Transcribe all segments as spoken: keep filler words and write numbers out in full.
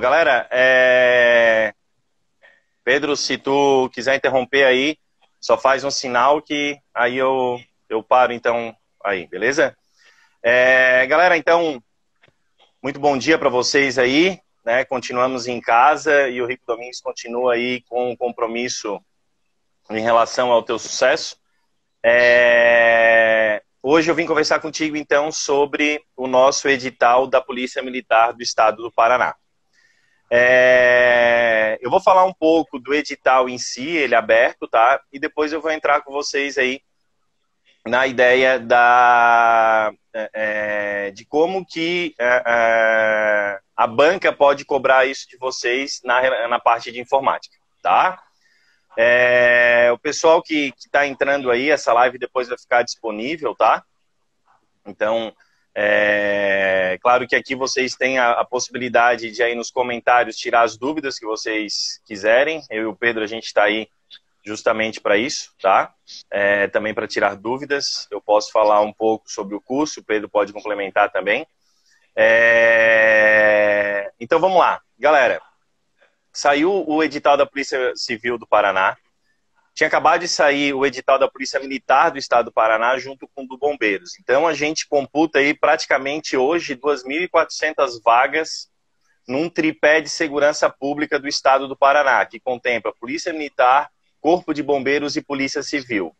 galera, é... Pedro, se tu quiser interromper aí, só faz um sinal que aí eu, eu paro, então, aí, beleza? É... Galera, então, muito bom dia para vocês aí, né? Continuamos em casa e o Rico Domingues continua aí com um compromisso em relação ao teu sucesso. É... Hoje eu vim conversar contigo, então, sobre o nosso edital da Polícia Militar do Estado do Paraná. É... Eu vou falar um pouco do edital em si, ele é aberto, tá? E depois eu vou entrar com vocês aí na ideia da, é, de como que é, a banca pode cobrar isso de vocês na, na parte de informática, tá? É, o pessoal que está entrando aí, essa live depois vai ficar disponível, tá? Então, é, claro que aqui vocês têm a, a possibilidade de aí nos comentários tirar as dúvidas que vocês quiserem. Eu e o Pedro, a gente está aí justamente para isso, tá? É, também para tirar dúvidas. Eu posso falar um pouco sobre o curso, o Pedro pode complementar também. É, então, vamos lá. Galera, saiu o edital da Polícia Civil do Paraná. Tinha acabado de sair o edital da Polícia Militar do Estado do Paraná junto com o do Bombeiros. Então, a gente computa aí praticamente hoje duas mil e quatrocentas vagas num tripé de segurança pública do Estado do Paraná, que contempla Polícia Militar, Corpo de Bombeiros e Polícia Civil.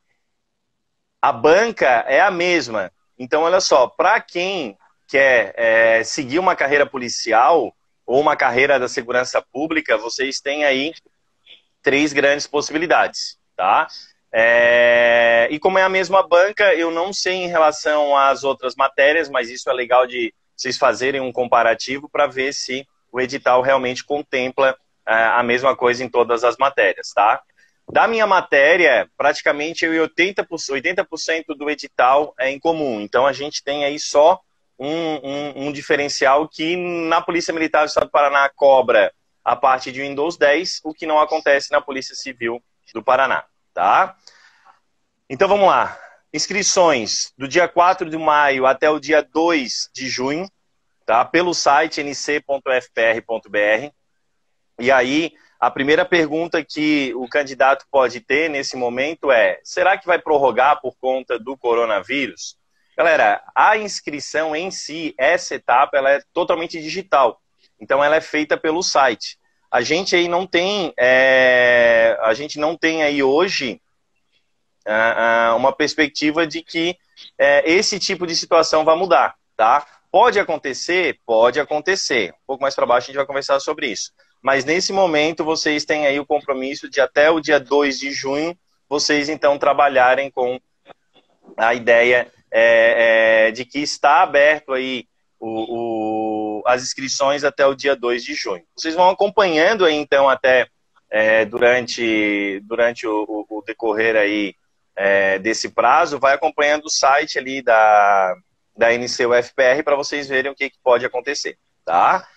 A banca é a mesma. Então, olha só, para quem quer é, seguir uma carreira policial ou uma carreira da segurança pública, vocês têm aí três grandes possibilidades, tá? É... E como é a mesma banca, eu não sei em relação às outras matérias, mas isso é legal de vocês fazerem um comparativo para ver se o edital realmente contempla é, a mesma coisa em todas as matérias, tá? Da minha matéria, praticamente oitenta por cento, oitenta por cento do edital é em comum. Então, a gente tem aí só um, um, um diferencial que na Polícia Militar do Estado do Paraná cobra a parte de Windows dez, o que não acontece na Polícia Civil do Paraná, tá? Então, vamos lá. Inscrições do dia quatro de maio até o dia dois de junho, tá? Pelo site n c ponto f p r ponto b r. E aí, a primeira pergunta que o candidato pode ter nesse momento é: será que vai prorrogar por conta do coronavírus? Galera, a inscrição em si, essa etapa, ela é totalmente digital. Então, ela é feita pelo site. A gente aí não tem, é, a gente não tem aí hoje uh, uh, uma perspectiva de que uh, esse tipo de situação vai mudar, tá? Pode acontecer? Pode acontecer. Um pouco mais para baixo a gente vai conversar sobre isso. Mas nesse momento vocês têm aí o compromisso de até o dia dois de junho, vocês então trabalharem com a ideia é, é, de que está aberto aí o, o, as inscrições até o dia dois de junho. Vocês vão acompanhando aí, então, até é, durante, durante o, o, o decorrer aí, é, desse prazo, vai acompanhando o site ali da, da N C U F P R para vocês verem o que, que pode acontecer, tá?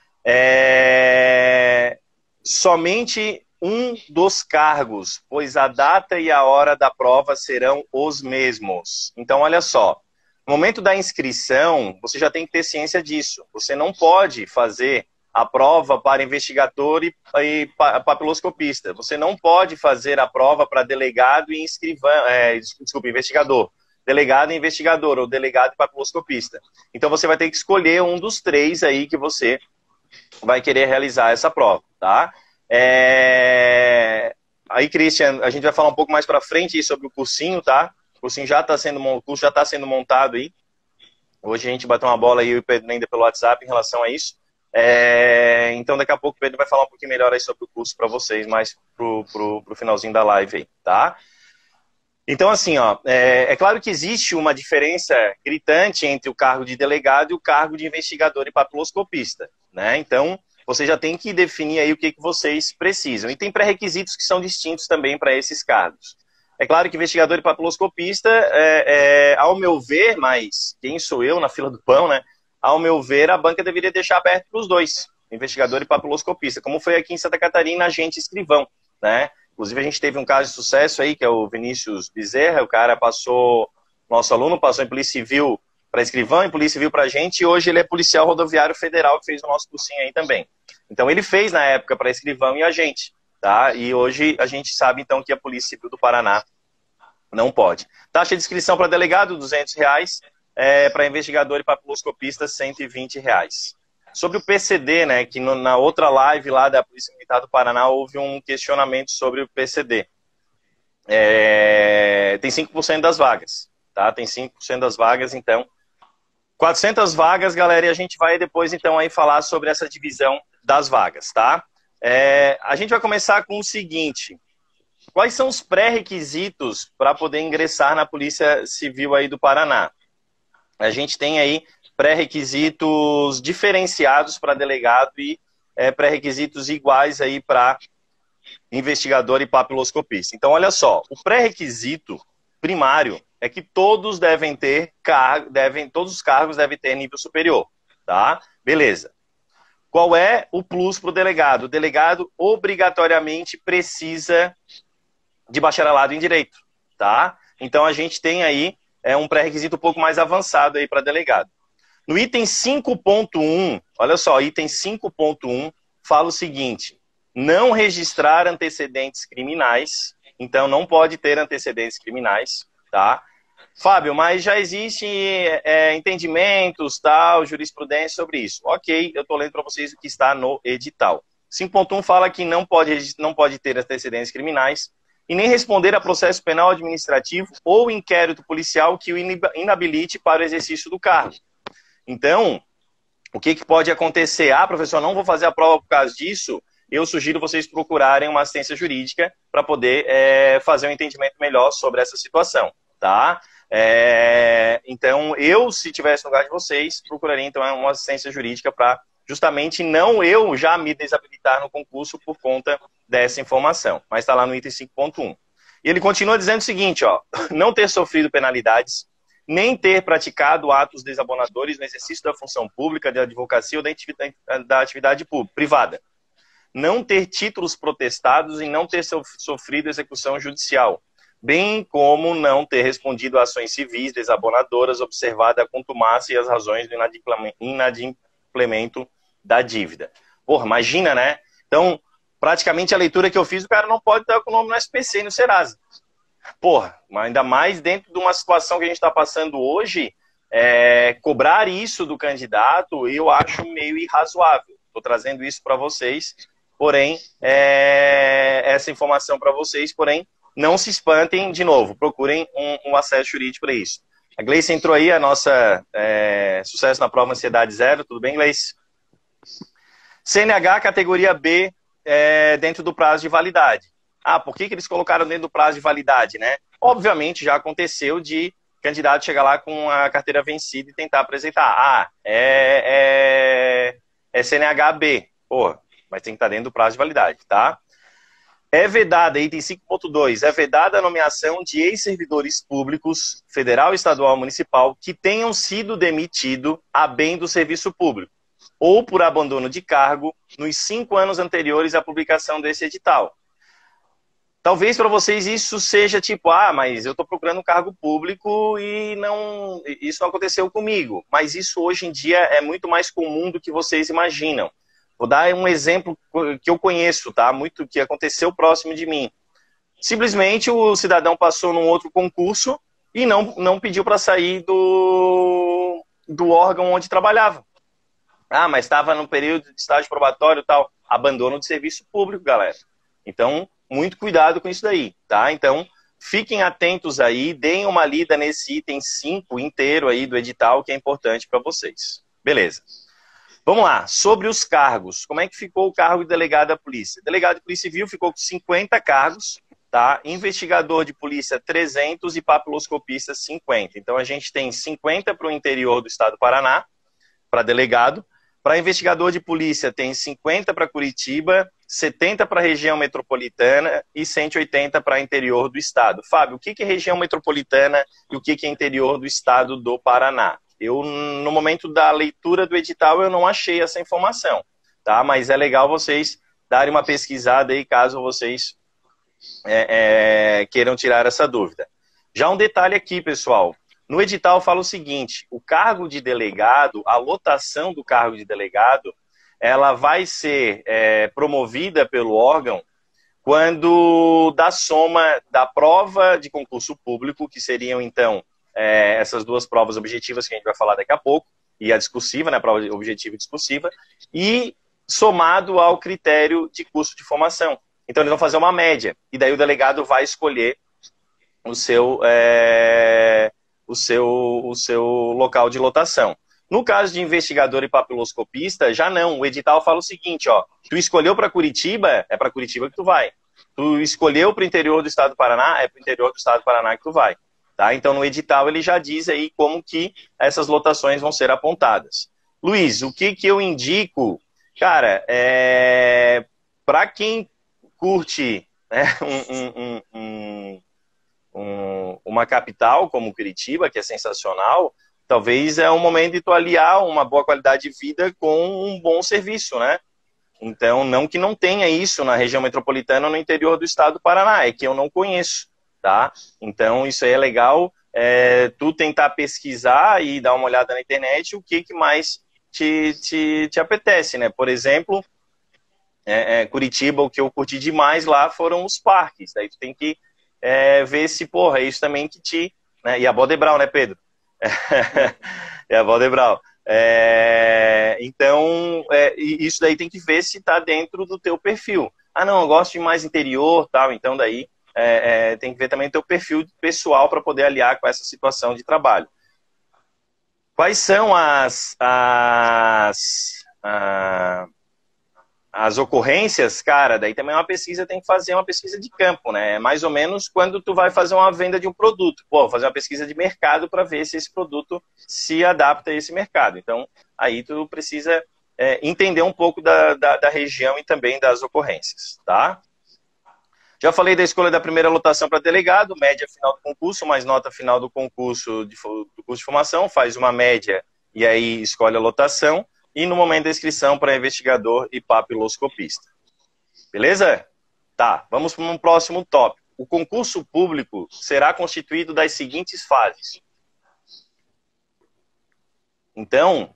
É, somente um dos cargos, pois a data e a hora da prova serão os mesmos. Então, olha só. No momento da inscrição, você já tem que ter ciência disso. Você não pode fazer a prova para investigador e, e papiloscopista. Você não pode fazer a prova para delegado e inscrivão, é, desculpa, investigador. Delegado e investigador, ou delegado e papiloscopista. Então, você vai ter que escolher um dos três aí que você vai querer realizar essa prova, tá? É... Aí, Christian, a gente vai falar um pouco mais para frente aí sobre o cursinho, tá? O cursinho já está sendo, o curso já está sendo montado aí. Hoje a gente bateu uma bola aí, eu e o Pedro ainda pelo WhatsApp em relação a isso. É, então daqui a pouco o Pedro vai falar um pouquinho melhor aí sobre o curso para vocês, mais pro, pro, pro finalzinho da live aí, tá? Então assim, ó, é, é claro que existe uma diferença gritante entre o cargo de delegado e o cargo de investigador e papiloscopista, né? Então você já tem que definir aí o que, que vocês precisam. E tem pré-requisitos que são distintos também para esses cargos. É claro que investigador e papiloscopista, é, é, ao meu ver, mas quem sou eu na fila do pão, né? Ao meu ver, a banca deveria deixar aberto para os dois, investigador e papiloscopista, como foi aqui em Santa Catarina, agente escrivão, né? Inclusive, a gente teve um caso de sucesso aí, que é o Vinícius Bezerra, o cara passou, nosso aluno passou em Polícia Civil para escrivão e Polícia Civil para a gente, e hoje ele é policial rodoviário federal, que fez o nosso cursinho aí também. Então ele fez na época para escrivão e agente, tá? E hoje a gente sabe então que a Polícia Civil do Paraná não pode. Taxa de inscrição para delegado, duzentos reais, é, para investigador e papiloscopista, cento e vinte reais. Sobre o P C D, né, que no, na outra live lá da Polícia Militar do Paraná houve um questionamento sobre o P C D. É, tem cinco por cento das vagas, tá? Tem cinco por cento das vagas, então, quatrocentas vagas, galera, e a gente vai depois, então, aí falar sobre essa divisão das vagas, tá? É, a gente vai começar com o seguinte: quais são os pré-requisitos para poder ingressar na Polícia Civil aí do Paraná? A gente tem aí pré-requisitos diferenciados para delegado e é, pré-requisitos iguais aí para investigador e papiloscopista. Então, olha só, o pré-requisito primário é que todos devem ter cargo, devem, todos os cargos devem ter nível superior, tá? Beleza. Qual é o plus para o delegado? O delegado obrigatoriamente precisa de bacharelado em direito, tá? Então a gente tem aí é, um pré-requisito um pouco mais avançado aí para delegado. No item cinco ponto um, olha só, item cinco ponto um fala o seguinte: não registrar antecedentes criminais, então não pode ter antecedentes criminais, tá? Fábio, mas já existem é, entendimentos, tal, jurisprudência sobre isso. Ok, eu estou lendo para vocês o que está no edital. cinco ponto um fala que não pode, não pode ter antecedentes criminais e nem responder a processo penal administrativo ou inquérito policial que o inabilite para o exercício do cargo. Então, o que, que pode acontecer? Ah, professor, não vou fazer a prova por causa disso. Eu sugiro vocês procurarem uma assistência jurídica para poder é, fazer um entendimento melhor sobre essa situação, tá? É, então, eu, se tivesse no lugar de vocês, procuraria então uma assistência jurídica para justamente não eu já me desabilitar no concurso por conta dessa informação. Mas está lá no item cinco ponto um. E ele continua dizendo o seguinte, ó: não ter sofrido penalidades, nem ter praticado atos desabonadores no exercício da função pública, da advocacia ou da atividade, da atividade pública, privada. Não ter títulos protestados e não ter sofrido execução judicial, bem como não ter respondido a ações civis desabonadoras, observada a contumácia e as razões do inadimplemento da dívida. Porra, imagina, né? Então, praticamente a leitura que eu fiz, o cara não pode estar com o nome no S P C e no Serasa. Porra, ainda mais dentro de uma situação que a gente está passando hoje, é, cobrar isso do candidato, eu acho meio irrazoável. Estou trazendo isso para vocês, porém, é, essa informação para vocês, porém, não se espantem, de novo, procurem um, um acesso jurídico para isso. A Gleice entrou aí, a nossa é, sucesso na prova Ansiedade Zero, tudo bem, Gleice? C N H categoria B, é, dentro do prazo de validade. Ah, por que, que eles colocaram dentro do prazo de validade, né? Obviamente já aconteceu de candidato chegar lá com a carteira vencida e tentar apresentar. Ah, é, é, é C N H B. Pô, mas tem que estar dentro do prazo de validade, tá? É vedada, item cinco ponto dois, é vedada a nomeação de ex-servidores públicos, federal, estadual, municipal, que tenham sido demitidos a bem do serviço público, ou por abandono de cargo, nos cinco anos anteriores à publicação desse edital. Talvez para vocês isso seja tipo, ah, mas eu estou procurando um cargo público e não, isso não aconteceu comigo. Mas isso hoje em dia é muito mais comum do que vocês imaginam. Vou dar um exemplo que eu conheço, tá? Muito que aconteceu próximo de mim. Simplesmente o cidadão passou num outro concurso e não, não pediu para sair do, do órgão onde trabalhava. Ah, mas estava no período de estágio probatório e tal. Abandono de serviço público, galera. Então, muito cuidado com isso daí, tá? Então, fiquem atentos aí, deem uma lida nesse item cinco inteiro aí do edital, que é importante para vocês. Beleza. Vamos lá, sobre os cargos. Como é que ficou o cargo de delegado da polícia? Delegado de polícia civil ficou com cinquenta cargos, tá? Investigador de polícia trezentos e papiloscopista cinquenta. Então a gente tem cinquenta para o interior do estado do Paraná, para delegado. Para investigador de polícia tem cinquenta para Curitiba, setenta para a região metropolitana e cento e oitenta para interior do estado. Fábio, o que é região metropolitana e o que é interior do estado do Paraná? Eu, no momento da leitura do edital, eu não achei essa informação, tá? Mas é legal vocês darem uma pesquisada aí, caso vocês é, é, queiram tirar essa dúvida. Já um detalhe aqui, pessoal. No edital fala o seguinte, o cargo de delegado, a lotação do cargo de delegado, ela vai ser é, promovida pelo órgão quando da soma da prova de concurso público, que seriam, então, é, essas duas provas objetivas que a gente vai falar daqui a pouco, e a discursiva, né, a prova objetiva e discursiva, e somado ao critério de curso de formação. Então, eles vão fazer uma média, e daí o delegado vai escolher o seu, é, o seu, o seu local de lotação. No caso de investigador e papiloscopista, já não. O edital fala o seguinte, ó, tu escolheu para Curitiba, é para Curitiba que tu vai. Tu escolheu para o interior do estado do Paraná, é para o interior do estado do Paraná que tu vai. Tá? Então, no edital, ele já diz aí como que essas lotações vão ser apontadas. Luiz, o que que eu indico? Cara, é... para quem curte, né, um, um, um, um, uma capital como Curitiba, que é sensacional, talvez é um momento de tu aliar uma boa qualidade de vida com um bom serviço, né? Então, não que não tenha isso na região metropolitana ou no interior do estado do Paraná, é que eu não conheço, tá? Então, isso aí é legal, é, tu tentar pesquisar e dar uma olhada na internet o que, que mais te, te, te apetece, né? Por exemplo, é, é, Curitiba, o que eu curti demais lá foram os parques, daí tu tem que é, ver se, porra, é isso também que te... Né? E a Bodebral, né, Pedro? É a Bodebral. É, então, é, isso daí tem que ver se está dentro do teu perfil. Ah, não, eu gosto de mais interior, tal. Então, daí é, é, tem que ver também o teu perfil pessoal para poder aliar com essa situação de trabalho. Quais são as, as, a, as ocorrências? Cara, daí também uma pesquisa tem que fazer uma pesquisa de campo, né? É mais ou menos quando tu vai fazer uma venda de um produto. Pô, fazer uma pesquisa de mercado para ver se esse produto se adapta a esse mercado. Então, aí tu precisa é, entender um pouco da, da, da região e também das ocorrências, tá? Já falei da escolha da primeira lotação para delegado, média final do concurso, mais nota final do concurso de, do curso de formação, faz uma média e aí escolhe a lotação. E no momento da inscrição para investigador e papiloscopista. Beleza? Tá, vamos para um próximo tópico. O concurso público será constituído das seguintes fases. Então,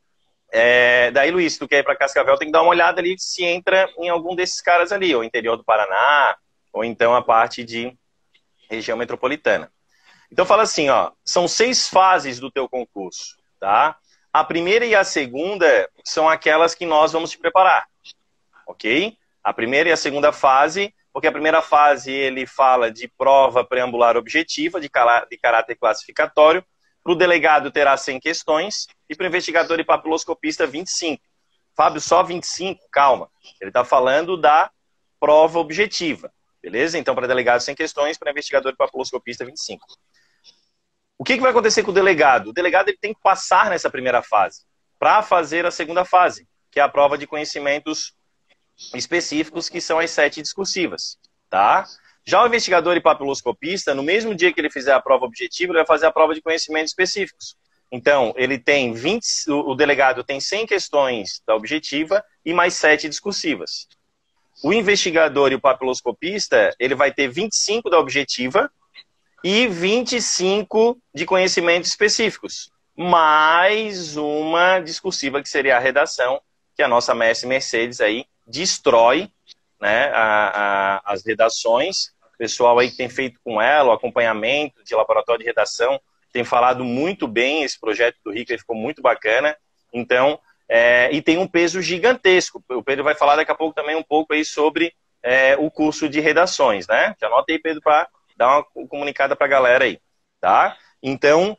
é, daí, Luiz, se tu quer ir para Cascavel, tem que dar uma olhada ali se entra em algum desses caras ali, ou interior do Paraná, ou então a parte de região metropolitana. Então, fala assim, ó, são seis fases do teu concurso, tá? A primeira e a segunda são aquelas que nós vamos te preparar, ok? A primeira e a segunda fase, porque a primeira fase ele fala de prova preambular objetiva, de caráter classificatório. Para o delegado terá cem questões e para o investigador e papiloscopista vinte e cinco. Fábio, só vinte e cinco? Calma. Ele está falando da prova objetiva, beleza? Então, para delegado cem questões, para investigador e papiloscopista vinte e cinco. O que, que vai acontecer com o delegado? O delegado ele tem que passar nessa primeira fase para fazer a segunda fase, que é a prova de conhecimentos específicos, que são as sete discursivas, tá? Já o investigador e papiloscopista, no mesmo dia que ele fizer a prova objetiva, ele vai fazer a prova de conhecimentos específicos. Então, ele tem vinte, o delegado tem cem questões da objetiva e mais sete discursivas. O investigador e o papiloscopista, ele vai ter vinte e cinco da objetiva e vinte e cinco de conhecimentos específicos, mais uma discursiva que seria a redação, que a nossa mestre Mercedes aí destrói, né, a, a, as redações. O pessoal aí que tem feito com ela o acompanhamento de laboratório de redação tem falado muito bem, esse projeto do Rica ficou muito bacana. Então, é, e tem um peso gigantesco. O Pedro vai falar daqui a pouco também um pouco aí sobre é, o curso de redações, né? Já anota aí, Pedro, para dar uma comunicada para a galera aí, tá? Então,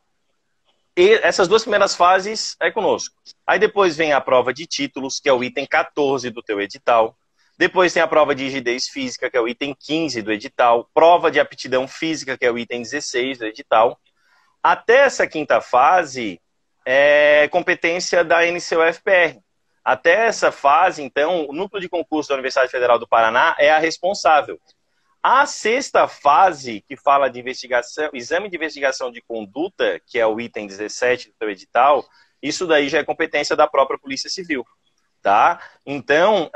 e essas duas primeiras fases é conosco. Aí depois vem a prova de títulos, que é o item quatorze do teu edital. Depois tem a prova de rigidez física, que é o item quinze do edital. Prova de aptidão física, que é o item dezesseis do edital. Até essa quinta fase é competência da N C U F P R. Até essa fase, então, o Núcleo de Concurso da Universidade Federal do Paraná é a responsável. A sexta fase, que fala de investigação, exame de investigação de conduta, que é o item dezessete do teu edital, isso daí já é competência da própria Polícia Civil, tá? Então,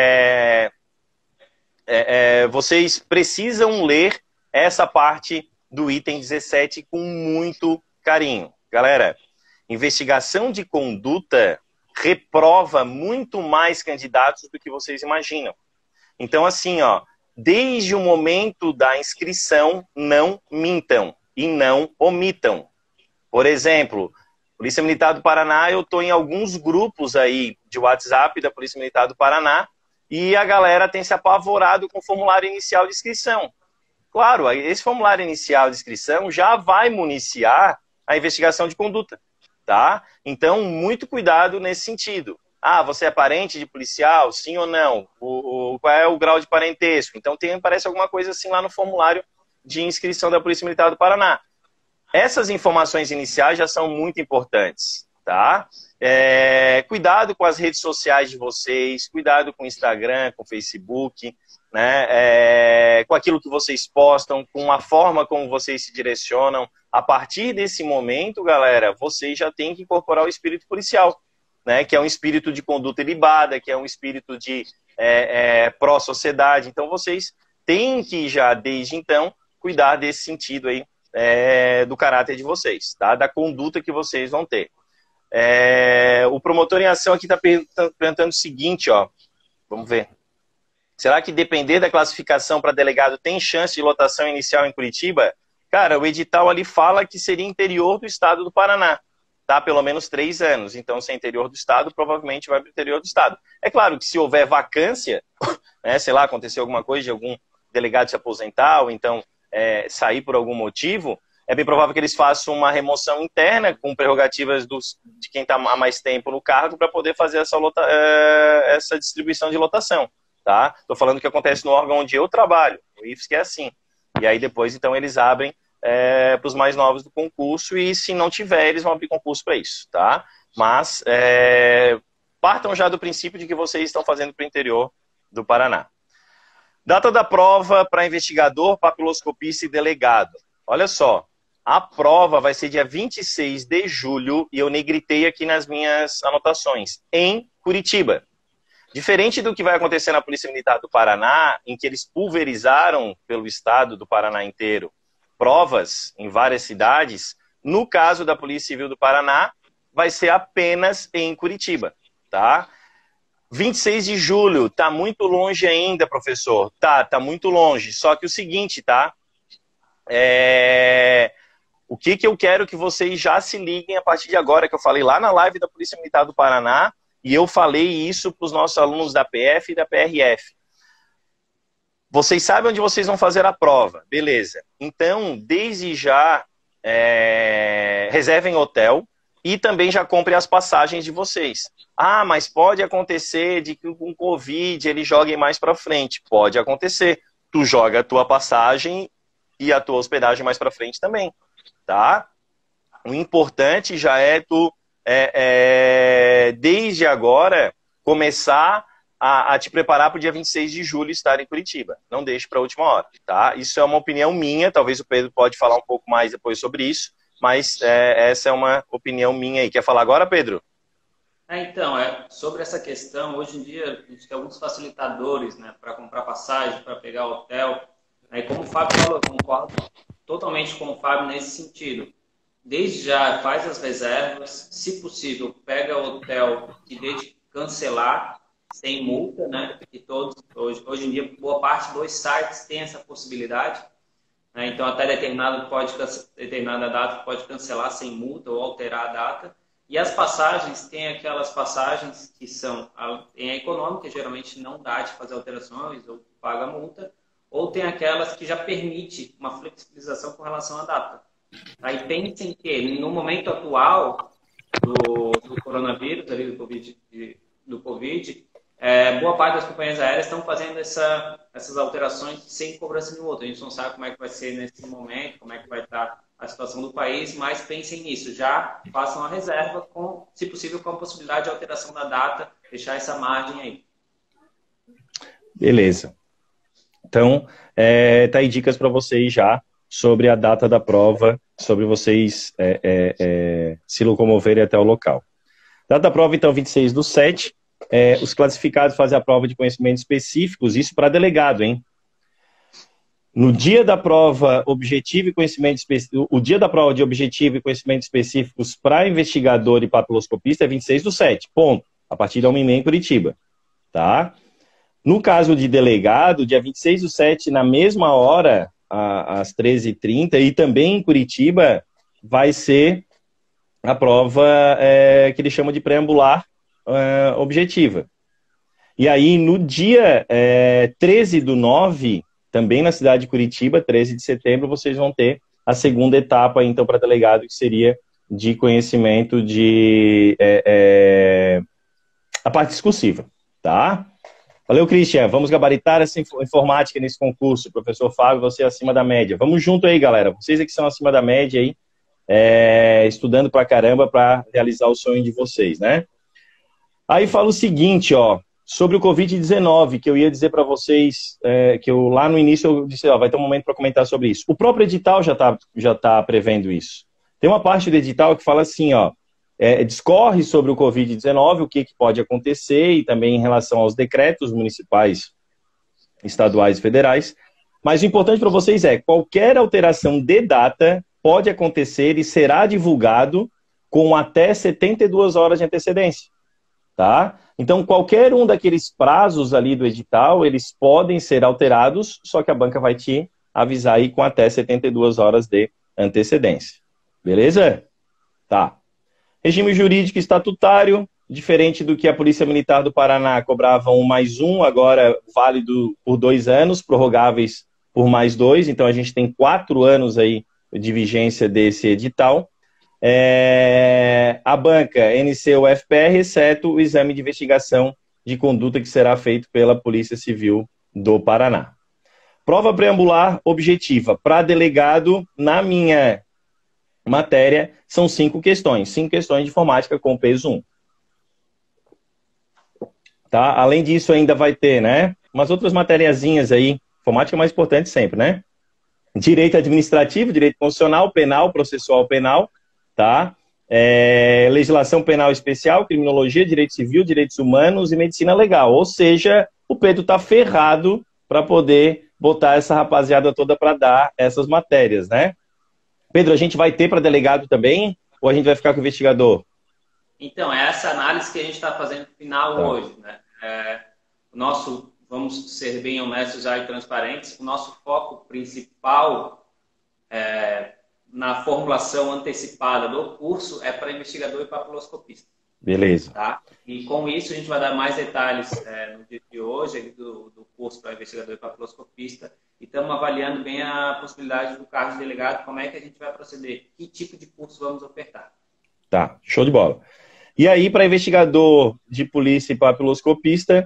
é, é, é, vocês precisam ler essa parte do item dezessete com muito carinho. Galera, investigação de conduta reprova muito mais candidatos do que vocês imaginam. Então, assim, ó, desde o momento da inscrição, não mintam e não omitam. Por exemplo, Polícia Militar do Paraná, eu estou em alguns grupos aí de WhatsApp da Polícia Militar do Paraná e a galera tem se apavorado com o formulário inicial de inscrição. Claro, esse formulário inicial de inscrição já vai municiar a investigação de conduta, tá? Então, muito cuidado nesse sentido. Ah, você é parente de policial? Sim ou não? O, o, qual é o grau de parentesco? Então, tem, parece alguma coisa assim lá no formulário de inscrição da Polícia Militar do Paraná. Essas informações iniciais já são muito importantes, tá? É, cuidado com as redes sociais de vocês, cuidado com o Instagram, com o Facebook, né? É, com aquilo que vocês postam, com a forma como vocês se direcionam. A partir desse momento, galera, vocês já têm que incorporar o espírito policial, né? Que é um espírito de conduta ilibada, que é um espírito de é, é, pró-sociedade. Então, vocês têm que já, desde então, cuidar desse sentido aí, É, do caráter de vocês, tá? Da conduta que vocês vão ter. É, o promotor em ação aqui está perguntando o seguinte, ó, vamos ver. Será que depender da classificação para delegado tem chance de lotação inicial em Curitiba? Cara, o edital ali fala que seria interior do estado do Paraná, tá? Pelo menos três anos. Então, se é interior do estado, provavelmente vai para o interior do estado. É claro que se houver vacância, né, sei lá, acontecer alguma coisa de algum delegado se aposentar, ou então É, sair por algum motivo, é bem provável que eles façam uma remoção interna com prerrogativas dos, de quem está há mais tempo no cargo para poder fazer essa, lota, é, essa distribuição de lotação. Tá? Estou falando que acontece no órgão onde eu trabalho, o I F S C é assim. E aí depois, então, eles abrem é, para os mais novos do concurso e se não tiver, eles vão abrir concurso para isso. Tá? Mas é, partam já do princípio de que vocês estão fazendo para o interior do Paraná. Data da prova para investigador, papiloscopista e delegado. Olha só, a prova vai ser dia vinte e seis de julho, e eu negritei aqui nas minhas anotações, em Curitiba. Diferente do que vai acontecer na Polícia Militar do Paraná, em que eles pulverizaram pelo estado do Paraná inteiro provas em várias cidades, no caso da Polícia Civil do Paraná, vai ser apenas em Curitiba, tá? vinte e seis de julho, tá muito longe ainda, professor. Tá, tá muito longe. Só que o seguinte, tá? É... O que que eu quero que vocês já se liguem a partir de agora, que eu falei lá na live da Polícia Militar do Paraná, e eu falei isso para os nossos alunos da P F e da P R F. Vocês sabem onde vocês vão fazer a prova, beleza. Então, desde já, é... reservem hotel, e também já compre as passagens de vocês. Ah, mas pode acontecer de que com Covid eles joguem mais para frente. Pode acontecer. Tu joga a tua passagem e a tua hospedagem mais para frente também, tá? O importante já é tu, é, é, desde agora, começar a, a te preparar para o dia vinte e seis de julho estar em Curitiba. Não deixe para a última hora, tá? Isso é uma opinião minha, talvez o Pedro pode falar um pouco mais depois sobre isso, mas é, essa é uma opinião minha aí. Quer falar agora, Pedro? É, então, é, sobre essa questão, hoje em dia a gente tem alguns facilitadores, né, para comprar passagem, para pegar hotel. Aí, como o Fábio falou, eu concordo totalmente com o Fábio nesse sentido. Desde já, faz as reservas, se possível, pega o hotel que deixe cancelar, sem multa, né? E todos, hoje, hoje em dia, boa parte dos sites tem essa possibilidade. Né? Então, até determinada, pode, determinada data pode cancelar sem multa ou alterar a data. E as passagens, tem aquelas passagens que são em a econômica, geralmente não dá de fazer alterações ou paga multa, ou tem aquelas que já permite uma flexibilização com relação à data. Aí pensem que no momento atual do, do coronavírus, ali do Covid, do COVID é, boa parte das companhias aéreas estão fazendo essa, essas alterações sem cobrança de multa. A gente não sabe como é que vai ser nesse momento, como é que vai estar a situação do país, mas pensem nisso, já façam a reserva, com, se possível, com a possibilidade de alteração da data, deixar essa margem aí. Beleza. Então, é, tá aí dicas para vocês já sobre a data da prova, sobre vocês é, é, é, se locomoverem até o local. Data da prova, então, vinte e seis do sete. É, os classificados fazem a prova de conhecimentos específicos, isso para delegado, hein? No dia da prova objetivo e conhecimento específico, o dia da prova de objetivo e conhecimentos específicos para investigador e papiloscopista é vinte e seis do sete, ponto. A partir da uma e meia em Curitiba, tá? No caso de delegado, dia vinte e seis do sete, na mesma hora, às treze e trinta, e também em Curitiba, vai ser a prova é, que ele chama de preambular é, objetiva. E aí, no dia é, treze do nove, também na cidade de Curitiba, treze de setembro, vocês vão ter a segunda etapa, então, para delegado, que seria de conhecimento de é, é, a parte discursiva, tá? Valeu, Christian. Vamos gabaritar essa informática nesse concurso. Professor Fábio, você é acima da média. Vamos junto aí, galera. Vocês é que são acima da média aí, é, estudando pra caramba para realizar o sonho de vocês, né? Aí fala o seguinte, ó, sobre o covid dezenove, que eu ia dizer para vocês, é, que eu lá no início eu disse, ó, vai ter um momento para comentar sobre isso. O próprio edital já está já tá prevendo isso. Tem uma parte do edital que fala assim, ó, é, discorre sobre o covid dezenove, o que, que pode acontecer, e também em relação aos decretos municipais, estaduais e federais. Mas o importante para vocês é, qualquer alteração de data pode acontecer e será divulgado com até setenta e duas horas de antecedência. Tá? Então, qualquer um daqueles prazos ali do edital, eles podem ser alterados, só que a banca vai te avisar aí com até setenta e duas horas de antecedência. Beleza? Tá. Regime jurídico estatutário, diferente do que a Polícia Militar do Paraná cobrava um mais um, agora válido por dois anos, prorrogáveis por mais dois, então a gente tem quatro anos aí de vigência desse edital. É, a banca N C U F P R, exceto o exame de investigação de conduta que será feito pela Polícia Civil do Paraná. Prova preambular objetiva. Para delegado, na minha matéria, são cinco questões. Cinco questões de informática com peso um. Tá? Além disso, ainda vai ter, né, umas outras matériazinhas aí. Informática é mais importante sempre, né? Direito administrativo, direito constitucional, penal, processual penal, tá? É, legislação penal especial, criminologia, direito civil, direitos humanos e medicina legal. Ou seja, o Pedro tá ferrado para poder botar essa rapaziada toda para dar essas matérias, né? Pedro, a gente vai ter para delegado também? Ou a gente vai ficar com o investigador? Então, é essa análise que a gente está fazendo no final tá. hoje, né? É, o nosso, vamos ser bem honestos e transparentes, o nosso foco principal é, na formulação antecipada do curso é para investigador e papiloscopista. Beleza. Tá? E com isso a gente vai dar mais detalhes é, no dia de hoje do, do curso para investigador e papiloscopista e estamos avaliando bem a possibilidade do cargo de delegado, como é que a gente vai proceder, que tipo de curso vamos ofertar. Tá, show de bola. E aí, para investigador de polícia e papiloscopista,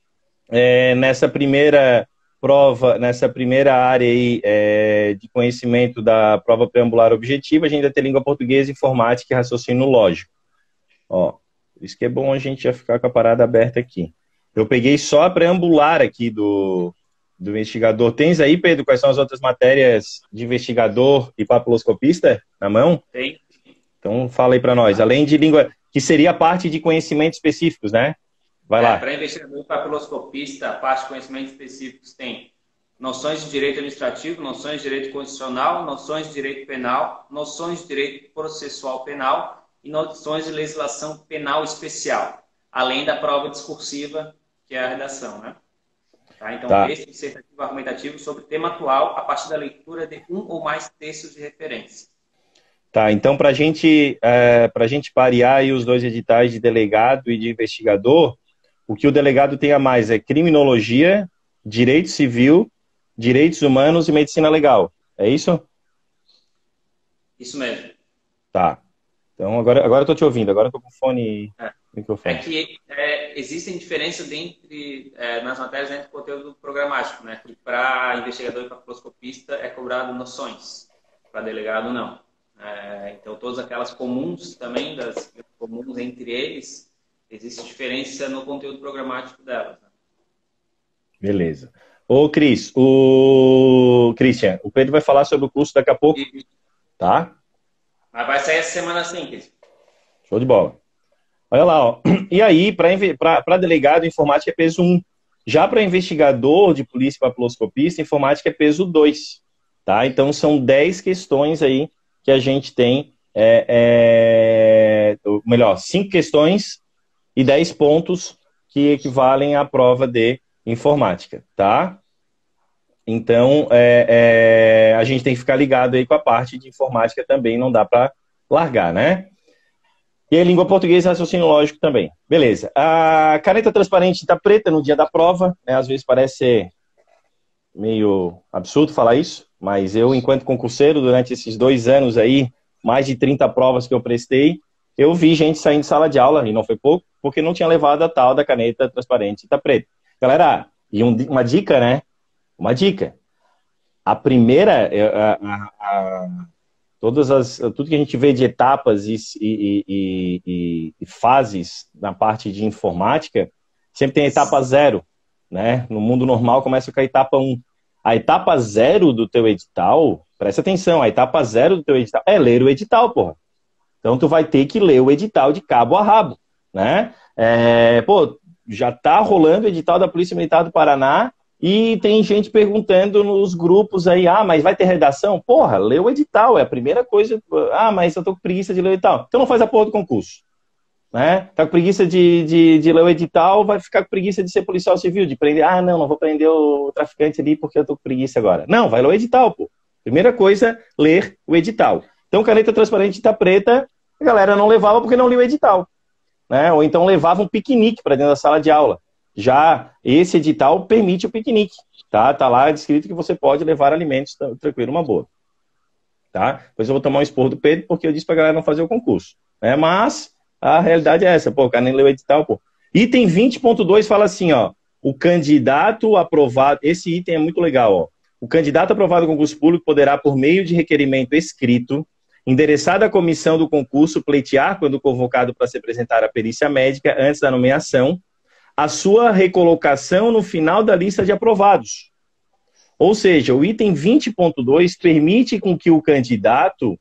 é, nessa primeira prova, nessa primeira área aí, é, de conhecimento da prova preambular objetiva, a gente vai ter língua portuguesa, informática e raciocínio lógico. Ó, por isso que é bom a gente já ficar com a parada aberta aqui. Eu peguei só a preambular aqui do, do investigador. Tens aí, Pedro, quais são as outras matérias de investigador e papiloscopista na mão? Tem. Então fala aí para nós. Além de língua, que seria a parte de conhecimentos específicos, né? Vai é, lá. Para investigador e papiloscopista, a parte de conhecimentos específicos tem noções de direito administrativo, noções de direito constitucional, noções de direito penal, noções de direito processual penal e noções de legislação penal especial, além da prova discursiva, que é a redação, né? Tá? Então, tá. Esse dissertativo argumentativo sobre tema atual a partir da leitura de um ou mais textos de referência. Tá, então para gente, é, a gente parear aí os dois editais de delegado e de investigador, o que o delegado tem a mais é criminologia, direito civil, direitos humanos e medicina legal. É isso? Isso mesmo. Tá. Então agora, agora eu tô te ouvindo, agora eu tô com fone é. microfone. É que é, existem diferenças entre, é, nas matérias entre o conteúdo programático, né? Que para investigador e papiloscopista é cobrado noções, para delegado não. É, então todas aquelas comuns também, das comuns entre eles, existe diferença no conteúdo programático delas. Né? Beleza. Ô, Cris, o Christian, o Pedro vai falar sobre o curso daqui a pouco, e... tá? Mas vai sair essa semana sim, Cris. Show de bola. Olha lá, ó. E aí, para delegado, informática é peso um. Já para investigador de polícia e papiloscopista, informática é peso dois, tá? Então, são dez questões aí que a gente tem, é, é, ou melhor, cinco questões e dez pontos que equivalem à prova de informática, tá? Então, é, é, a gente tem que ficar ligado aí com a parte de informática também, não dá para largar, né? E a língua portuguesa e raciocínio lógico também. Beleza. A caneta transparente está preta no dia da prova, né? Às vezes parece ser meio absurdo falar isso, mas eu, enquanto concurseiro, durante esses dois anos aí, mais de trinta provas que eu prestei, eu vi gente saindo de sala de aula, e não foi pouco, porque não tinha levado a tal da caneta transparente está preta. Galera, e um, uma dica, né? Uma dica. A primeira, a, a, a, todas as, tudo que a gente vê de etapas e, e, e, e, e fases na parte de informática, sempre tem a etapa zero, né? No mundo normal começa com a etapa um. A etapa zero do teu edital, presta atenção, a etapa zero do teu edital é ler o edital, porra. Então tu vai ter que ler o edital de cabo a rabo, né? É, pô, já tá rolando o edital da Polícia Militar do Paraná, e tem gente perguntando nos grupos aí, ah, mas vai ter redação? Porra, lê o edital, é a primeira coisa. Ah, mas eu tô com preguiça de ler o edital. Então não faz a porra do concurso. Né? Tá com preguiça de, de, de ler o edital, vai ficar com preguiça de ser policial civil, de prender, ah, não, não vou prender o traficante ali porque eu tô com preguiça agora. Não, vai ler o edital, pô. Primeira coisa, ler o edital. Então, caneta transparente tá preta, a galera não levava porque não lia o edital. Né? Ou então levava um piquenique para dentro da sala de aula. Já esse edital permite o piquenique, tá? Tá lá descrito que você pode levar alimentos, tranquilo, uma boa. Tá? Depois eu vou tomar um esporro do Pedro porque eu disse pra galera não fazer o concurso. Né? Mas a realidade é essa, pô, o cara nem leu o edital, pô. Item vinte ponto dois fala assim, ó, o candidato aprovado, esse item é muito legal, ó. O candidato aprovado no concurso público poderá, por meio de requerimento escrito, endereçado à comissão do concurso, pleitear, quando convocado para se apresentar à perícia médica antes da nomeação, a sua recolocação no final da lista de aprovados. Ou seja, o item vinte ponto dois permite com que o candidato,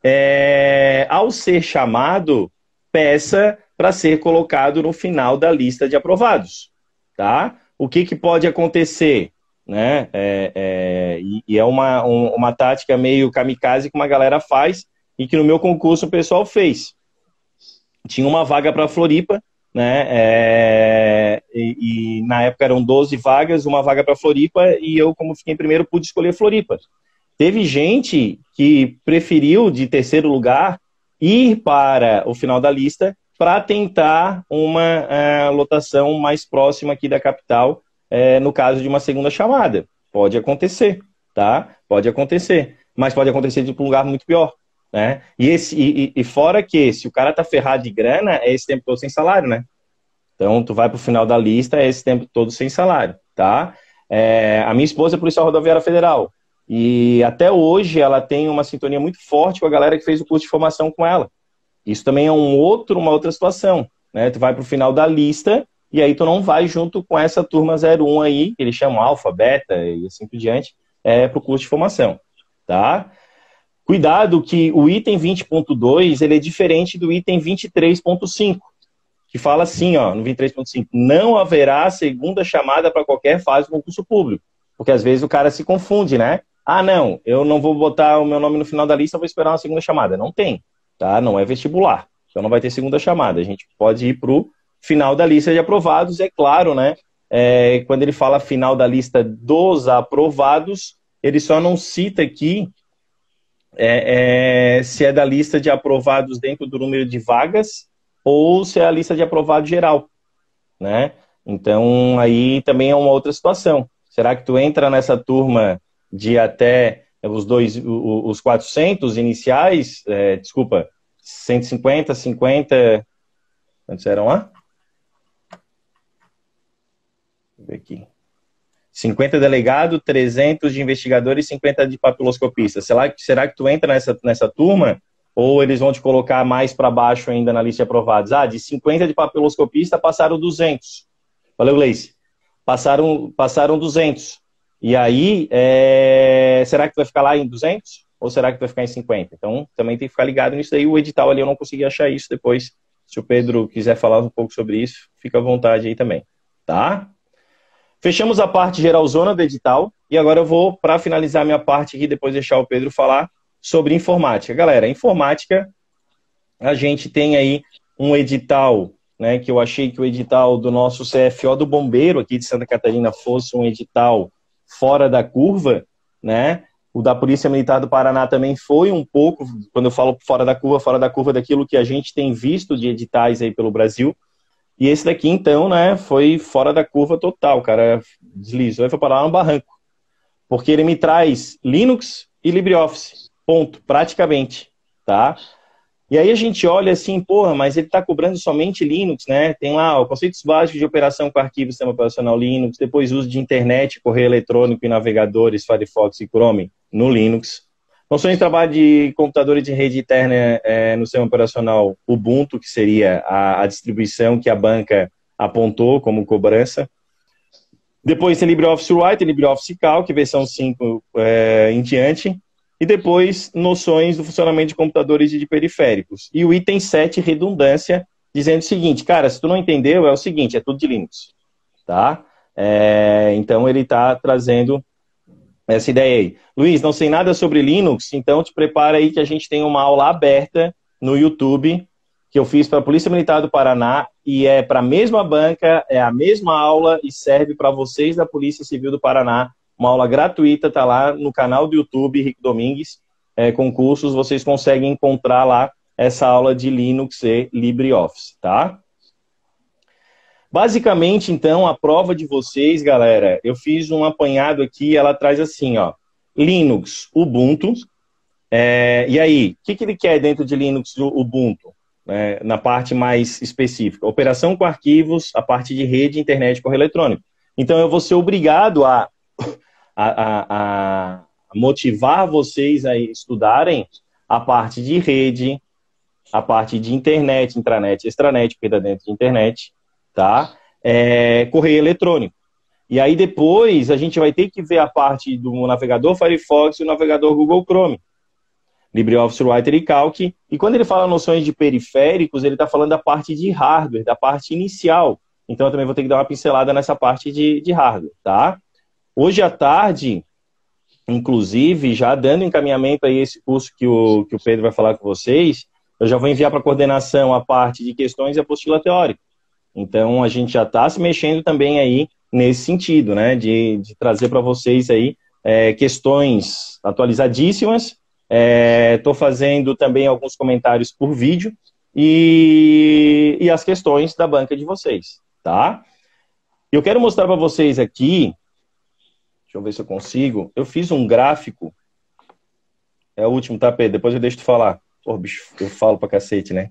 é, ao ser chamado, peça para ser colocado no final da lista de aprovados. Tá? O que, que pode acontecer? Né? É, é, e é uma, um, uma tática meio kamikaze que uma galera faz e que no meu concurso o pessoal fez. Tinha uma vaga para Floripa, né? É, e, e na época eram doze vagas, uma vaga para Floripa, e eu, como fiquei em primeiro, pude escolher Floripa. Teve gente que preferiu, de terceiro lugar, ir para o final da lista para tentar uma uh, lotação mais próxima aqui da capital, uh, no caso de uma segunda chamada. Pode acontecer, tá? Pode acontecer. Mas pode acontecer de um lugar muito pior. Né? E, esse, e, e fora que, se o cara tá ferrado de grana, é esse tempo todo sem salário, né? Então, tu vai pro final da lista, é esse tempo todo sem salário, tá? É, a minha esposa é policial rodoviária federal, e até hoje ela tem uma sintonia muito forte com a galera que fez o curso de formação com ela. Isso também é um outro, uma outra situação, né? Tu vai pro final da lista, e aí tu não vai junto com essa turma zero um aí, que eles chamam alfa, beta e assim por diante, é, pro curso de formação, tá? Cuidado que o item vinte ponto dois ele é diferente do item vinte e três ponto cinco, que fala assim, ó, no vinte e três ponto cinco, não haverá segunda chamada para qualquer fase do concurso público. Porque às vezes o cara se confunde, né? Ah, não, eu não vou botar o meu nome no final da lista, vou esperar uma segunda chamada. Não tem, tá? Não é vestibular. Então não vai ter segunda chamada. A gente pode ir pro final da lista de aprovados, é claro, né? É, quando ele fala final da lista dos aprovados, ele só não cita aqui É, é, se é da lista de aprovados dentro do número de vagas ou se é a lista de aprovado geral, né? Então, aí também é uma outra situação. Será que tu entra nessa turma de até os, dois, os quatrocentos iniciais, é, desculpa, cento e cinquenta, cinquenta, quantos eram lá? Deixa eu ver aqui. cinquenta delegados, trezentos de investigadores e cinquenta de papiloscopistas. Será, será que tu entra nessa, nessa turma? Ou eles vão te colocar mais para baixo ainda na lista de aprovados? Ah, de cinquenta de papiloscopista passaram duzentos. Valeu, Gleice. Passaram, passaram duzentos. E aí, é... será que tu vai ficar lá em duzentos? Ou será que tu vai ficar em cinquenta? Então, também tem que ficar ligado nisso aí. O edital ali eu não consegui achar isso depois. Se o Pedro quiser falar um pouco sobre isso, fica à vontade aí também. Tá? Fechamos a parte geralzona do edital e agora eu vou, para finalizar minha parte aqui, depois deixar o Pedro falar sobre informática. Galera, informática, a gente tem aí um edital, né, que eu achei que o edital do nosso C F O do Bombeiro aqui de Santa Catarina fosse um edital fora da curva, né? O da Polícia Militar do Paraná também foi um pouco, quando eu falo fora da curva, fora da curva daquilo que a gente tem visto de editais aí pelo Brasil. E esse daqui, então, né, foi fora da curva total, cara. Deslizou e foi parar no barranco. Porque ele me traz Linux e LibreOffice. Ponto. Praticamente. Tá? E aí a gente olha assim, porra, mas ele está cobrando somente Linux, né? Tem lá ó, conceitos básicos de operação com arquivo sistema operacional Linux, depois uso de internet, correio eletrônico e navegadores, Firefox e Chrome no Linux. Noções de trabalho de computadores de rede interna é, no sistema operacional Ubuntu, que seria a, a distribuição que a banca apontou como cobrança. Depois tem LibreOffice Writer, LibreOffice Calc, versão cinco é, em diante. E depois, noções do funcionamento de computadores e de periféricos. E o item sete, redundância, dizendo o seguinte, cara, se tu não entendeu, é o seguinte, é tudo de Linux. Tá? É, então, ele está trazendo essa ideia aí. Luiz, não sei nada sobre Linux, então te prepara aí que a gente tem uma aula aberta no YouTube, que eu fiz para a Polícia Militar do Paraná, e é para a mesma banca, é a mesma aula e serve para vocês da Polícia Civil do Paraná. Uma aula gratuita, tá lá no canal do YouTube, Rico Domingues, é, com cursos, vocês conseguem encontrar lá essa aula de Linux e LibreOffice, tá? Basicamente, então, a prova de vocês, galera, eu fiz um apanhado aqui, ela traz assim, ó, Linux, Ubuntu, é, e aí, o que, que ele quer dentro de Linux, Ubuntu? É, na parte mais específica, operação com arquivos, a parte de rede, internet, correio eletrônico. Então, eu vou ser obrigado a A, a, a motivar vocês a estudarem a parte de rede, a parte de internet, intranet, extranet, porque dá dentro de internet, tá? É, correio eletrônico. E aí depois a gente vai ter que ver a parte do navegador Firefox e o navegador Google Chrome, LibreOffice Writer e Calc. E quando ele fala noções de periféricos, ele está falando da parte de hardware, da parte inicial. Então eu também vou ter que dar uma pincelada nessa parte de, de hardware, tá? Hoje à tarde, inclusive, já dando encaminhamento a esse curso que o, que o Pedro vai falar com vocês, eu já vou enviar para a coordenação a parte de questões e apostila teórica. Então, a gente já está se mexendo também aí nesse sentido, né? De, de trazer para vocês aí é, questões atualizadíssimas. Estou é, fazendo também alguns comentários por vídeo e, e as questões da banca de vocês, tá? Eu quero mostrar para vocês aqui. Deixa eu ver se eu consigo. Eu fiz um gráfico. É o último, tá, Pedro? Depois eu deixo tu falar. Pô, bicho, eu falo pra cacete, né?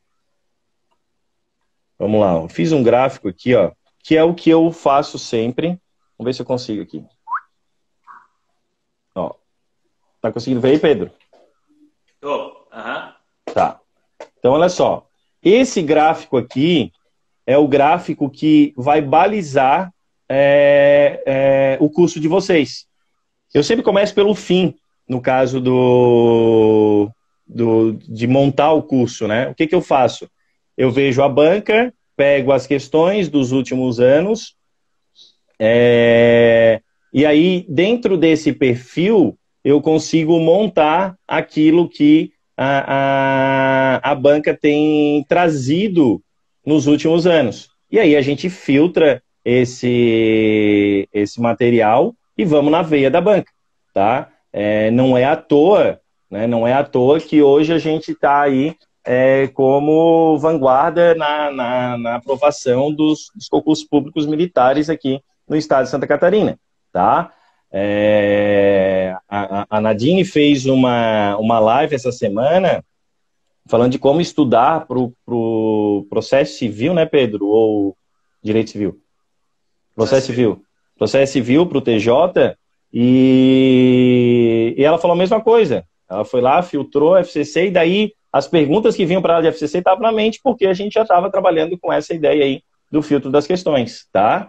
Vamos lá. Eu fiz um gráfico aqui, ó. Que é o que eu faço sempre. Vamos ver se eu consigo aqui. Ó. Tá conseguindo ver aí, Pedro? Tô. Aham. Tá. Então, olha só. Esse gráfico aqui é o gráfico que vai balizar É, é, o curso de vocês. Eu sempre começo pelo fim, no caso do, do, de montar o curso, né? O que, que eu faço? Eu vejo a banca, pego as questões dos últimos anos, é, e aí, dentro desse perfil, eu consigo montar aquilo que a, a, a banca tem trazido nos últimos anos. E aí a gente filtra esse, esse material e vamos na veia da banca, tá? É, não é à toa, né? Não é à toa que hoje a gente está aí é, como vanguarda na, na, na aprovação dos, dos concursos públicos militares aqui no estado de Santa Catarina, tá? É, a, a Nadine fez uma, uma live essa semana falando de como estudar para o pro processo civil, né, Pedro? Ou direito civil? Processo civil. Processo civil para o T J, e, e ela falou a mesma coisa. Ela foi lá, filtrou a F C C, e daí as perguntas que vinham para ela de F C C estavam na mente, porque a gente já estava trabalhando com essa ideia aí do filtro das questões, tá?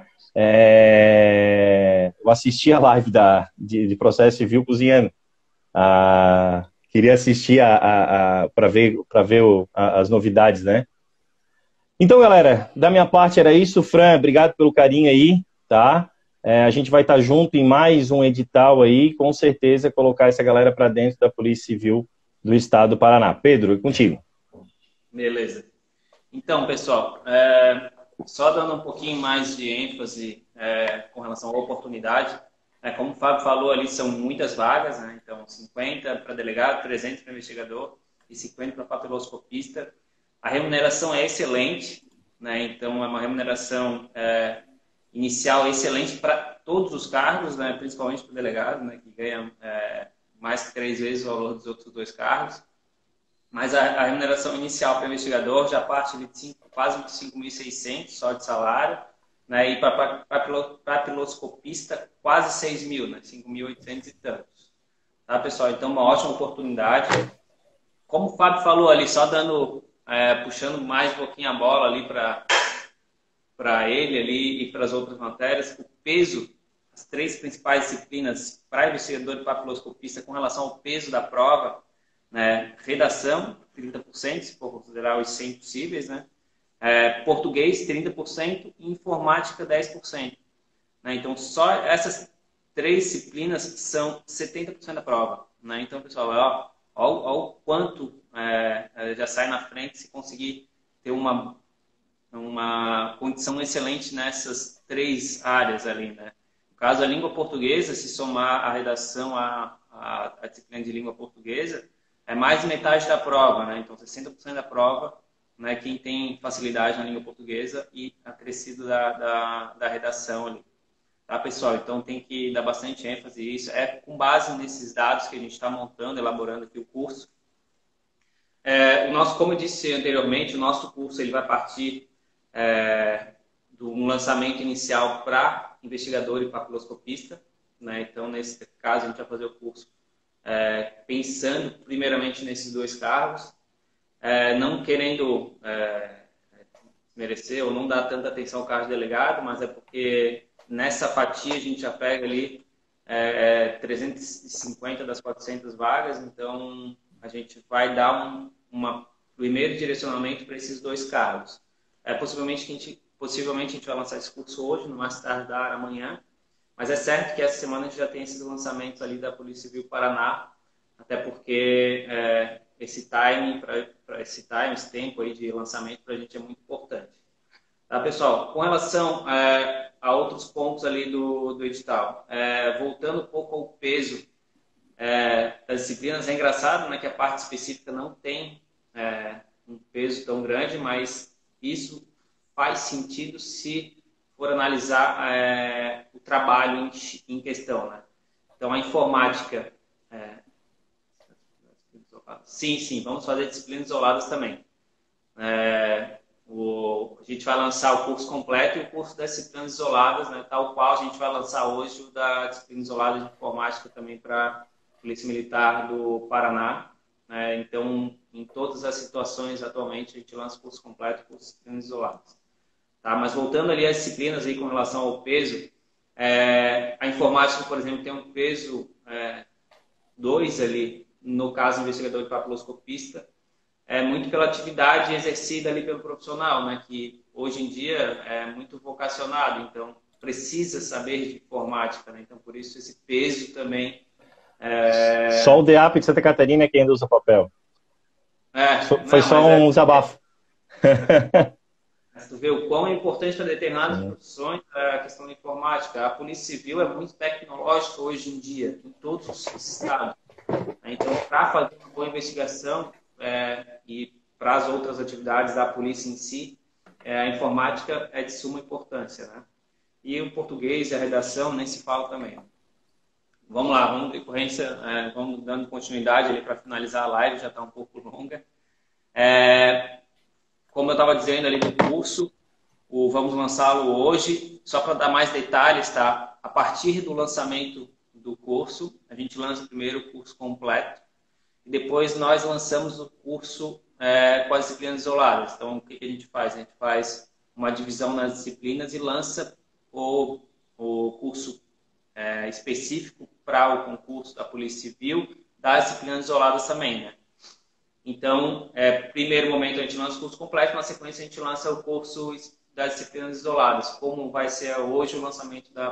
É, eu assisti a live da, de, de processo civil cozinhando. Ah, queria assistir a, a, a, para ver, para ver o, a, as novidades, né? Então, galera, da minha parte era isso. Fran, obrigado pelo carinho aí, tá? É, a gente vai estar junto em mais um edital aí, com certeza colocar essa galera para dentro da Polícia Civil do Estado do Paraná. Pedro, é contigo. Beleza. Então, pessoal, é, só dando um pouquinho mais de ênfase é, com relação à oportunidade, é, como o Fábio falou ali, são muitas vagas, né? Então cinquenta para delegado, trezentos para investigador e cinquenta para papiloscopista. A remuneração é excelente, né? Então é uma remuneração é, inicial excelente para todos os cargos, né? Principalmente para o delegado, né? Que ganha é, mais que três vezes o valor dos outros dois cargos. Mas a, a remuneração inicial para o investigador já parte de cinco, quase cinco mil e seiscentos só de salário, né? E para papiloscopista quase seis mil, né? cinco mil e oitocentos e tantos. Tá, pessoal? Então, uma ótima oportunidade. Como o Fábio falou ali, só dando, é, puxando mais um pouquinho a bola ali para para ele ali e para as outras matérias, o peso, as três principais disciplinas para investigador e papiloscopista com relação ao peso da prova, né? Redação, trinta por cento, se for considerar os cem possíveis, né? É, português, trinta por cento e informática, dez por cento. Né? Então, só essas três disciplinas são setenta por cento da prova. Né? Então, pessoal, ó, ó, ó o quanto é, já sai na frente se conseguir ter uma, uma condição excelente nessas três áreas ali. Né? No caso, a língua portuguesa, se somar a redação à, à, à disciplina de língua portuguesa, é mais de metade da prova. Né? Então, sessenta por cento da prova, né, quem tem facilidade na língua portuguesa e acrescido da, da, da redação ali. Tá, pessoal? Então tem que dar bastante ênfase nisso. É com base nesses dados que a gente está montando, elaborando aqui o curso. É, o nosso, como eu disse anteriormente, o nosso curso ele vai partir é, de um lançamento inicial para investigador e papiloscopista. Né? Então, nesse caso, a gente vai fazer o curso é, pensando primeiramente nesses dois cargos. É, não querendo é, merecer ou não dar tanta atenção ao cargo de delegado, mas é porque nessa fatia a gente já pega ali é, trezentas e cinquenta das quatrocentas vagas, então a gente vai dar um uma, primeiro direcionamento para esses dois cargos. É, possivelmente, a gente, possivelmente a gente vai lançar esse curso hoje, no mais tardar amanhã, mas é certo que essa semana a gente já tem esses lançamentos ali da Polícia Civil Paraná, até porque é, esse time, para esse time, esse tempo aí de lançamento para a gente é muito importante. Tá, pessoal? Com relação é, a outros pontos ali do, do edital, é, voltando um pouco ao peso é, das disciplinas, é engraçado, né, que a parte específica não tem é, um peso tão grande, mas isso faz sentido se for analisar é, o trabalho em, em questão. Né? Então, a informática... É, Sim, sim, vamos fazer disciplinas isoladas também. É, o, a gente vai lançar o curso completo e o curso das disciplinas isoladas, né, tal qual a gente vai lançar hoje o da disciplina isolada de informática também para a Polícia Militar do Paraná. Né, então, em todas as situações atualmente, a gente lança o curso completo e o curso de disciplinas isoladas. Tá? Mas voltando ali às disciplinas aí com relação ao peso, é, a informática, por exemplo, tem um peso dois é, ali, no caso, investigador de papiloscopista, é muito pela atividade exercida ali pelo profissional, né, que hoje em dia é muito vocacionado, então precisa saber de informática, né, então por isso esse peso também. É... Só o D A P de Santa Catarina é quem ainda usa papel. É, Foi não, só um é, desabafo. Mas tu vê o quão é importante para determinadas Sim. profissões a questão da informática. A Polícia Civil é muito tecnológica hoje em dia, em todos os estados. Então, para fazer uma boa investigação é, e para as outras atividades da polícia em si, é, a informática é de suma importância. Né? E o português e a redação nem se fala também. Vamos lá, vamos decorrência, é, vamos dando continuidade para finalizar a live, já está um pouco longa. É, como eu estava dizendo ali do curso, o, vamos lançá-lo hoje, só para dar mais detalhes, tá? A partir do lançamento do curso, a gente lança primeiro o curso completo, e depois nós lançamos o curso é, com as disciplinas isoladas. Então, o que a gente faz? A gente faz uma divisão nas disciplinas e lança o, o curso é, específico para o concurso da Polícia Civil, das disciplinas isoladas também, né? Então, é, primeiro momento a gente lança o curso completo, na sequência a gente lança o curso das disciplinas isoladas, como vai ser hoje o lançamento da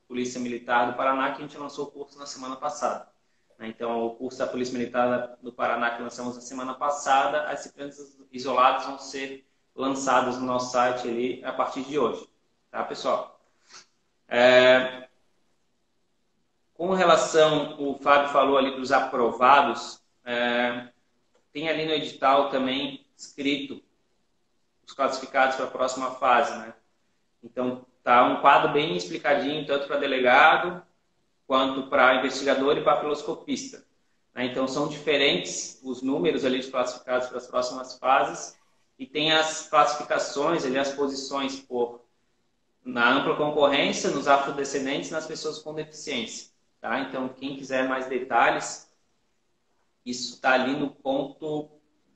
Polícia Militar do Paraná, que a gente lançou o curso na semana passada. Então, o curso da Polícia Militar do Paraná que lançamos na semana passada, as disciplinas isoladas vão ser lançadas no nosso site ali a partir de hoje. Tá, pessoal? É... Com relação, o Fábio falou ali dos aprovados, é... tem ali no edital também escrito os classificados para a próxima fase, né? Então, tá um quadro bem explicadinho, tanto para delegado, quanto para investigador e papiloscopista. Então, são diferentes os números ali de classificados para as próximas fases e tem as classificações, ali, as posições por, na ampla concorrência, nos afrodescendentes e nas pessoas com deficiência. Tá? Então, quem quiser mais detalhes, isso está ali no ponto...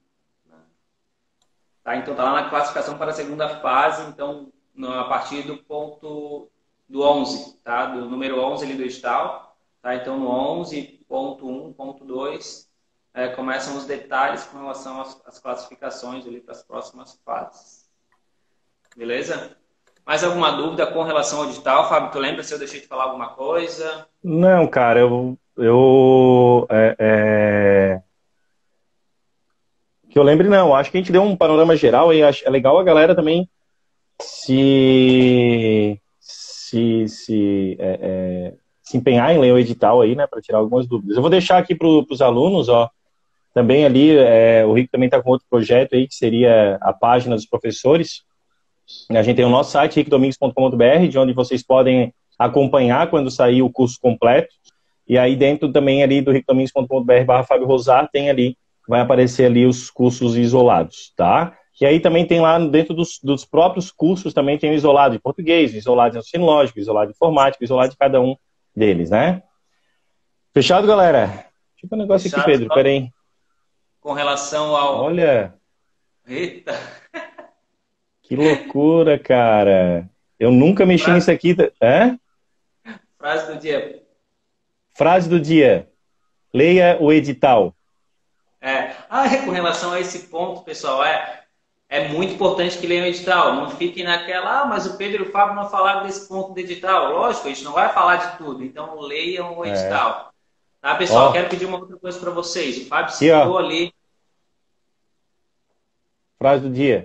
Tá? Então, está lá na classificação para a segunda fase, então, a partir do ponto do onze, tá? Do número onze ali do edital. Tá? Então, no onze ponto um ponto dois, é, começam os detalhes com relação às, às classificações ali para as próximas fases. Beleza? Mais alguma dúvida com relação ao edital? Fábio, tu lembra se eu deixei de falar alguma coisa? Não, cara, eu... eu é, é... que eu lembre, não. Acho que a gente deu um panorama geral e acho, é legal a galera também se... se, se, é, é, se empenhar em ler o edital aí, né, para tirar algumas dúvidas. Eu vou deixar aqui para os alunos, ó, também ali, é, o Rico também está com outro projeto aí, que seria a página dos professores. A gente tem o nosso site, rico domingos ponto com ponto br, de onde vocês podem acompanhar quando sair o curso completo. E aí dentro também ali do rico domingos ponto com ponto br barra Fábio Rosar, tem ali, vai aparecer ali os cursos isolados, tá? E aí também tem lá dentro dos, dos próprios cursos, também tem o isolado de português, o isolado de raciocínio lógico, o isolado de informática, o isolado de cada um deles, né? Fechado, galera? Deixa eu ver um negócio Fechado, aqui, Pedro, só peraí. com relação ao... Olha, Eita! que loucura, cara. Eu nunca mexi Frase, nisso aqui. É? frase do dia. Frase do dia. Leia o edital. É, ah, é, com relação a esse ponto, pessoal, é, é muito importante que leiam o edital. Não fiquem naquela, ah, mas o Pedro e o Fábio não falaram desse ponto do edital. Lógico, a gente não vai falar de tudo, então leiam o É. edital. Tá, pessoal? Ó, Quero pedir uma outra coisa para vocês. O Fábio aqui, ó. citou ali. Frase do dia.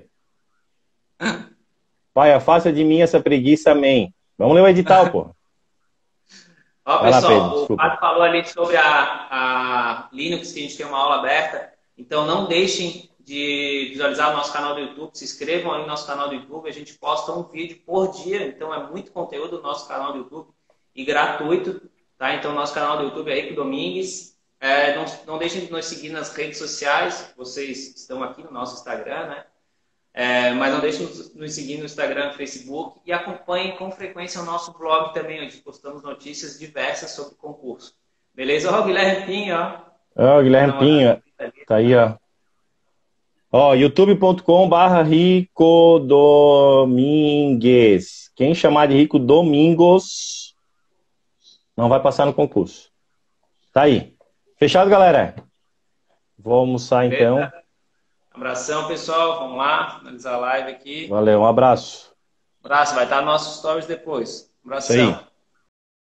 Pai, afasta de mim essa preguiça, amém. Vamos ler o edital, pô. Ó, Vai lá, Pedro, pessoal, o desculpa. Fábio falou ali sobre a, a Linux, que a gente tem uma aula aberta. Então, não deixem de visualizar o nosso canal do YouTube. Se inscrevam aí no nosso canal do YouTube. A gente posta um vídeo por dia. Então, é muito conteúdo no nosso canal do YouTube e gratuito. Tá? Então, nosso canal do YouTube é Rico Domingues. É, não, não deixem de nos seguir nas redes sociais. Vocês estão aqui no nosso Instagram, né? É, mas não deixem de nos seguir no Instagram, no Facebook e acompanhem com frequência o nosso blog também, onde postamos notícias diversas sobre o concurso. Beleza? Ó, o Guilherme Pinho, ó. Ó, Guilherme Pinho, tá aí, ó. Ó, youtube ponto com barra Rico Domingues. Quem chamar de Rico Domingos não vai passar no concurso. Tá aí. Fechado, galera? Vou almoçar, então. Beleza? Abração, pessoal. Vamos lá, finalizar a live aqui. Valeu, um abraço. Abraço, vai estar nos nossos stories depois. Isso aí. Abração.